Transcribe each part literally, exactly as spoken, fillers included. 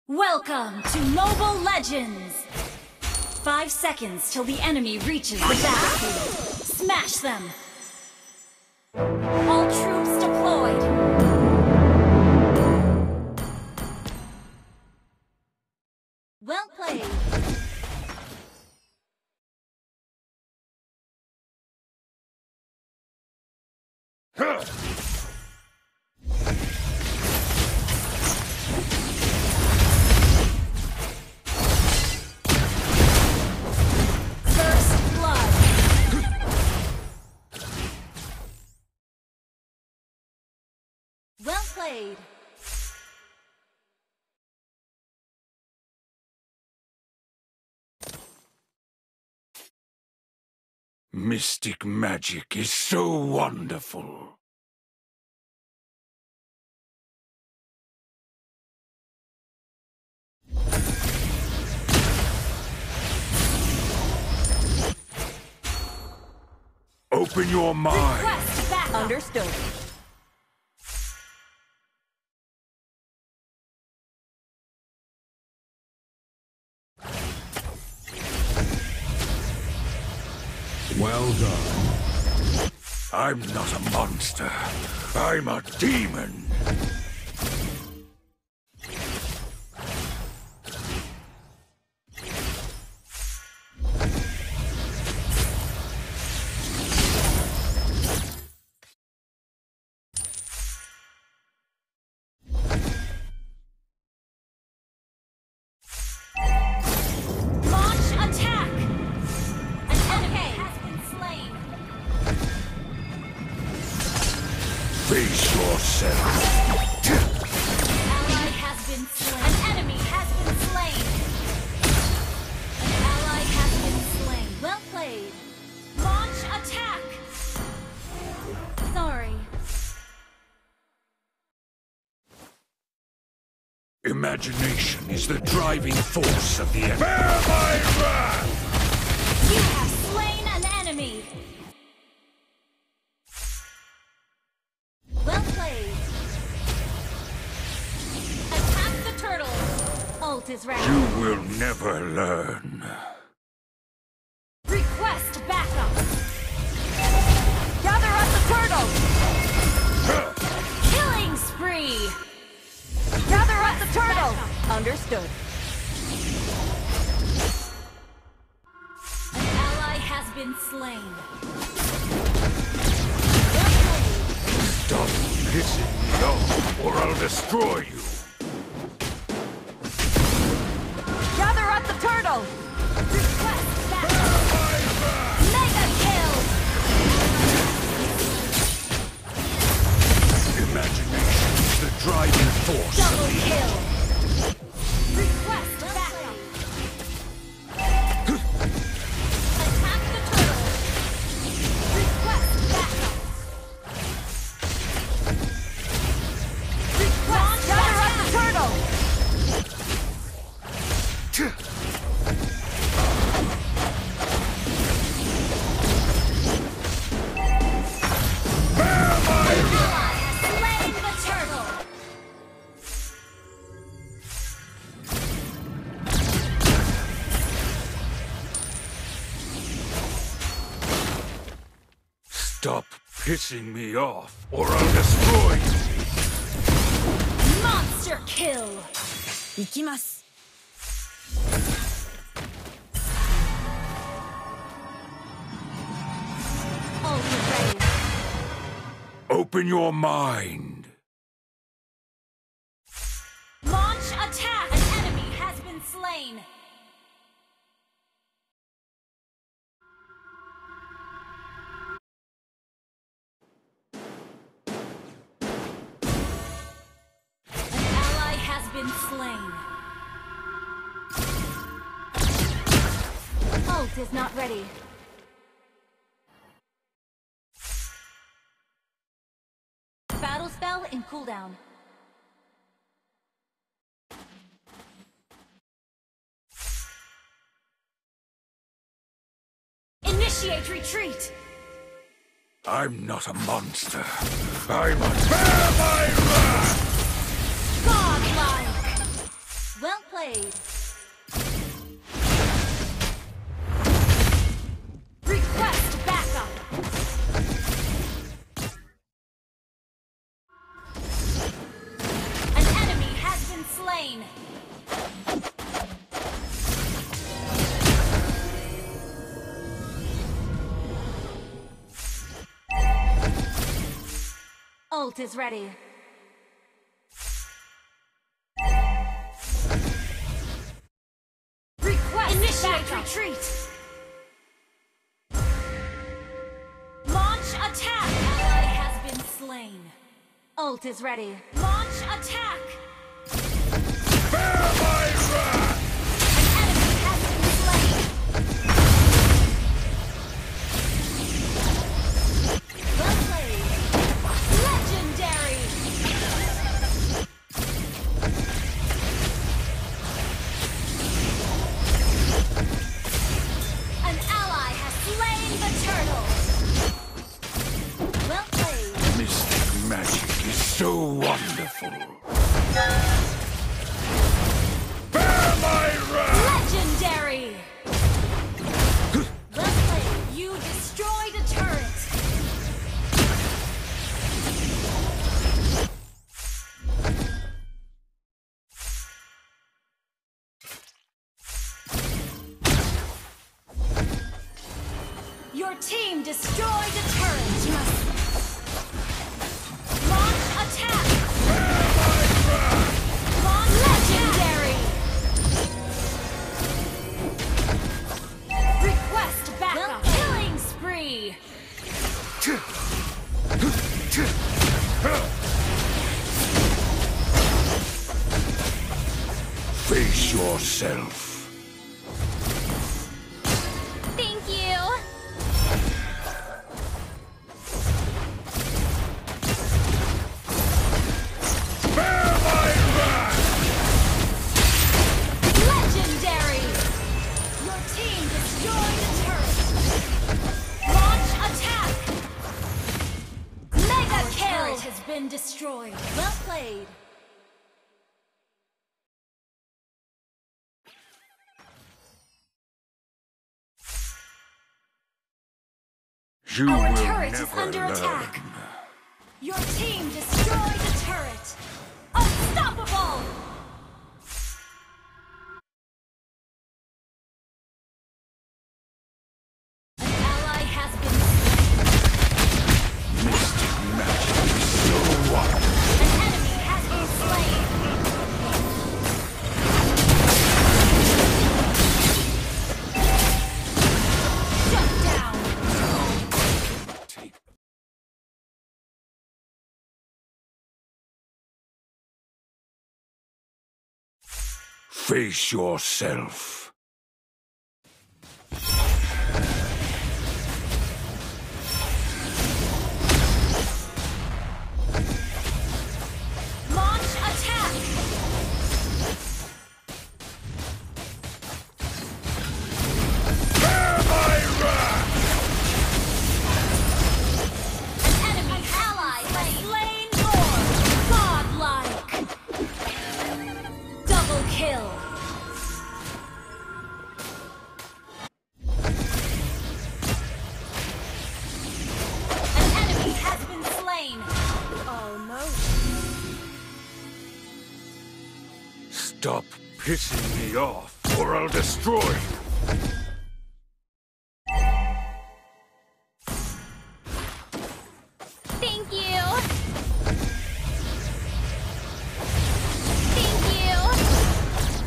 Welcome to Mobile Legends! Five seconds till the enemy reaches the battlefield. Smash them! All troops deployed! Well played! Huh. Well played. Mystic magic is so wonderful. Open your mind. Request back. Understood. Well done. I'm not a monster. I'm a demon. Face yourself. An ally has been slain. An enemy has been slain. An ally has been slain. Well played. Launch attack. Sorry. Imagination is the driving force of the enemy. Bear my wrath! You have slain an enemy. Well played. Attack the turtle. Ult is ready. You will never learn. Request backup. Gather up the turtle. Killing spree. Gather up the turtle. Understood. An ally has been slain. Stop pissing me off, or I'll destroy you. Gather up the turtle. Request backup. Mega kill. Imagination is the driving force Double of the kill. Request backup. Attack the turtle. Request backup. Request Gather up the turtle. Bear my ally has slain the turtle. Stop pissing me off, or I'll destroy you. Monster kill. 行きます。 Ult is ready. Open your mind. Launch attack. An enemy has been slain. An ally has been slain. Ult is not ready. Battle spell in cooldown. Initiate retreat! I'm not a monster. I'm a bear my wrath! Godlike! Well played. Request backup. An enemy has been slain. Ult is ready. Request initiate backup. Retreat. Launch attack. Ally has been slain. Ult is ready. Launch attack. Bear my wrath! An enemy has been slain. Well played. Legendary. An ally has slain the turtle. Well played. Mystic magic is so wonderful. Bear my wrath! Legendary. Well played. You destroyed a turret. Your team destroyed a turret. Launch attack. Bear my wrath! Launch legendary. Request backup. Killing spree. Face yourself. Thank you. Bear my wrath! Legendary. Your team destroyed a turret. Launch attack. Mega kill. Turret has been destroyed. Well played. You Our will turret is never under learn. attack. Your team destroyed a turret. Unstoppable. An ally has been slain. Mystic magic is so wonderful. An enemy has been slain. Shut down. Take Face yourself. Launch attack. Bear my wrath! An enemy ally has slain more. Godlike. Double kill. An enemy has been slain. Almost. Stop pissing me off, or I'll destroy you. Thank you. Thank you.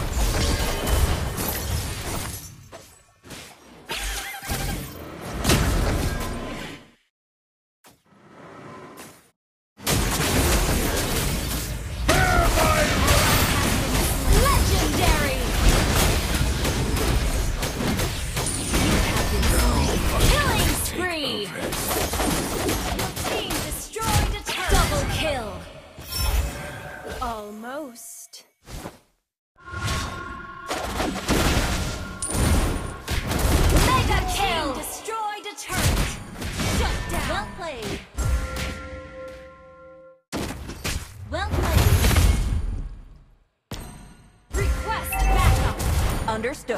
Bear my wrath! Legendary. Killing spree. Your team destroyed a turret. Double kill. Almost. Mega kill. Destroyed a turret. Shut down. Well played. Well played. Request Understood.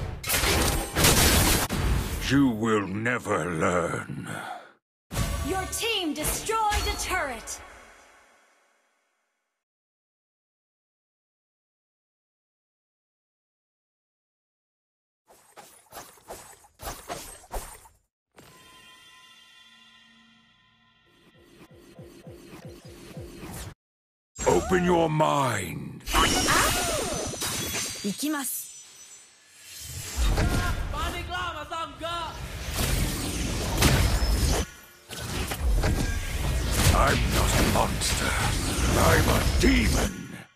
You will never learn. Your team destroyed a turret. Open your mind. 行きます。 I'm not a monster. I'm a demon.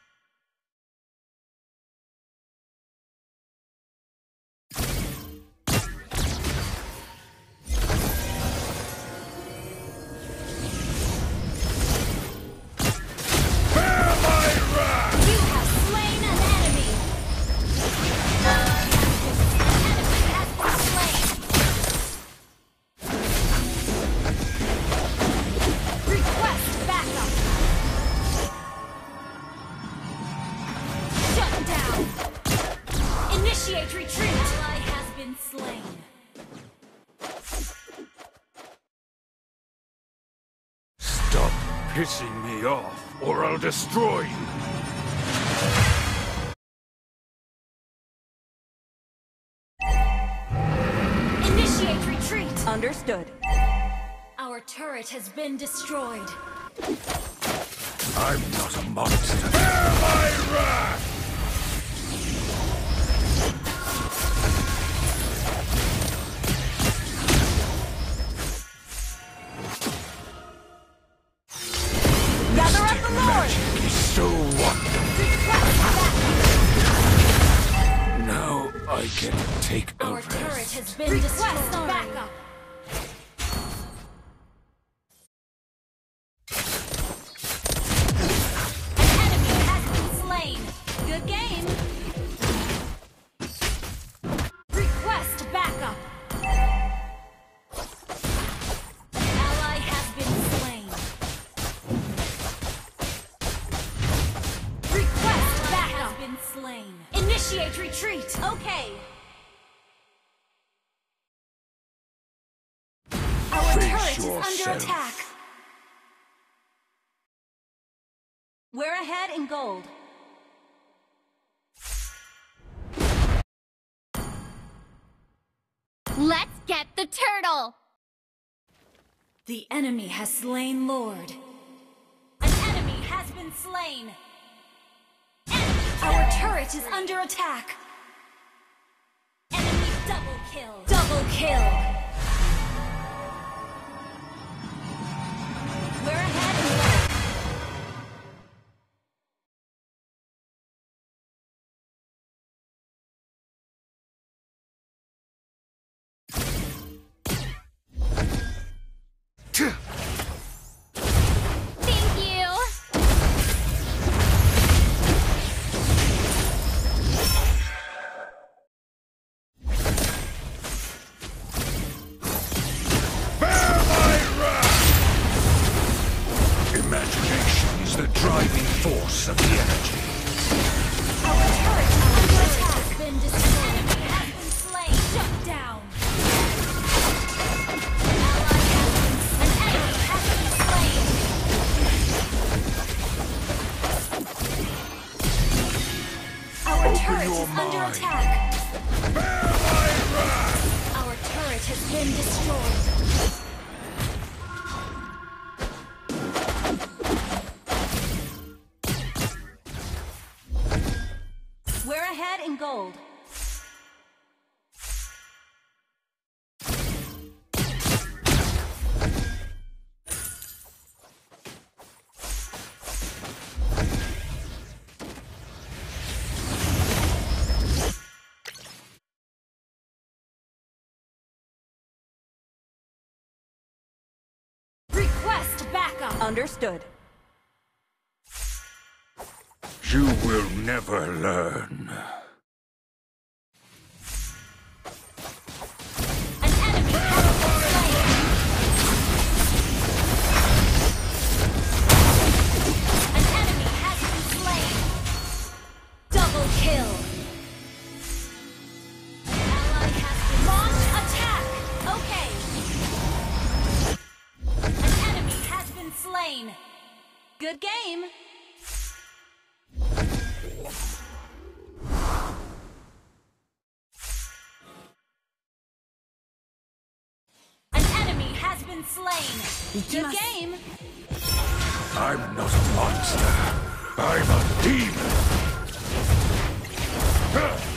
Bear my wrath! You have slain an enemy. An enemy has been slain. Request backup. Shut down. Initiate retreat. Ally has been slain. Stop pissing me off, or I'll destroy you. Initiate retreat. Understood. Our turret has been destroyed. I'm not a monster. Bear my wrath! Gather up the Lord! Magic is so wonderful. Now I can take a Our rest. turret has been destroyed. Backup. An enemy has been slain. Good game. Request backup. Ally has been slain. Request backup has been slain. Initiate retreat. Okay. Our Face turret is under yourself. attack. We're ahead in gold. Let's get the turtle! The enemy has slain Lord. An enemy has been slain. Enemy Our turret is under attack. Enemy double kill. Double kill. We're ahead in gold. Thank you! Bear my wrath! Imagination is the driving force of the energy. Our turret is under attack. Has been destroyed. Enemy has been slain. Shut down. Ally has been An enemy has been slain. Our Open turret your is under mind. attack. Bear my wrath! Our turret has been destroyed. We're ahead in gold. Request backup. Understood. You will never learn. An enemy has been slain. An enemy has been slain. Double kill. Good game. An enemy has been slain. Good game. I'm not a monster. I'm a demon. Huh.